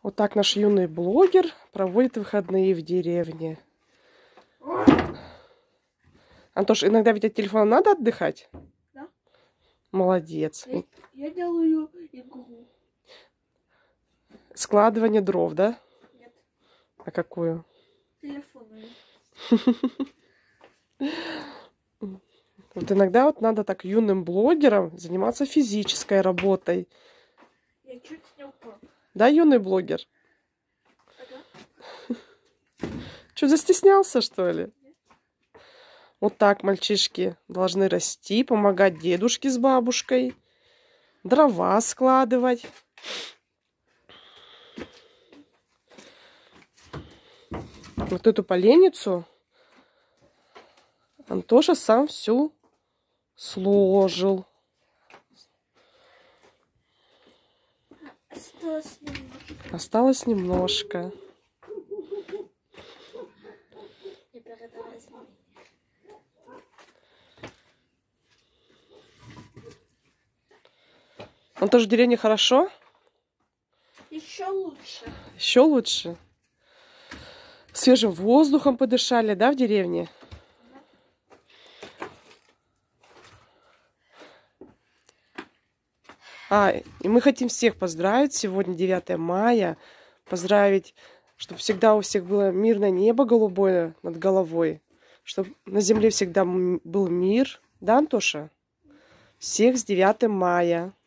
Вот так наш юный блогер проводит выходные в деревне. Антош, иногда ведь от телефона надо отдыхать? Да. Молодец. Я делаю игру. Складывание дров, да? Нет. А какую? Телефонную. Вот иногда вот надо так юным блогерам заниматься физической работой. Я чуть не упал. Да, юный блогер? Ага. Что, застеснялся, что ли? Вот так мальчишки должны расти, помогать дедушке с бабушкой, дрова складывать. Вот эту поленницу Антоша сам всю сложил. Осталось немножко. Осталось немножко. Теперь это возьму. Антош, в деревне хорошо? Еще лучше. Еще лучше. Свежим воздухом подышали, да, в деревне? И мы хотим всех поздравить. Сегодня 9 мая. Поздравить, чтобы всегда у всех было мирное небо голубое над головой. Чтобы на земле всегда был мир. Да, Антоша? Всех с 9 мая.